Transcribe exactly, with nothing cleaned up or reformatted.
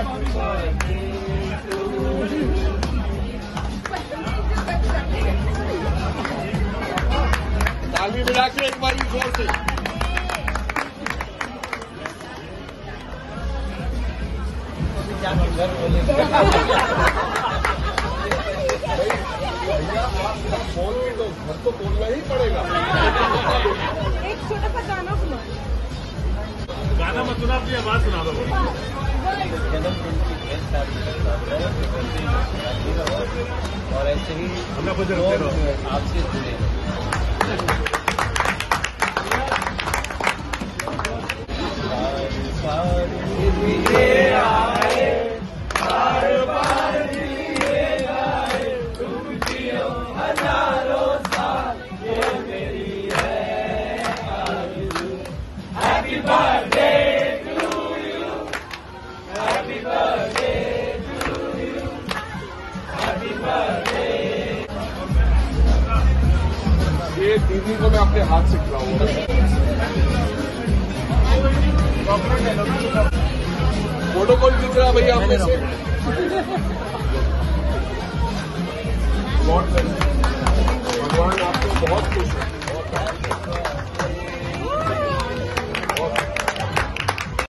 ताली मिला के एक बार जोर से। भैया आप बोल के तो घर तो बोलना ही पड़ेगा। एक छोटा सा गाना सुना। गाना मत सुना, अपनी आवाज सुना दो। जन्मदिन की ढेर सारी और ऐसे ही आपसे जुड़े हजारों साल ये मेरी है। Happy birthday to you, happy birthday to you, happy birthday. ये दीदी को मैं अपने हाथ से खिलाऊंगा। फोटो कॉल खींच रहा भैया अपने से। भगवान आपको बहुत खुश है।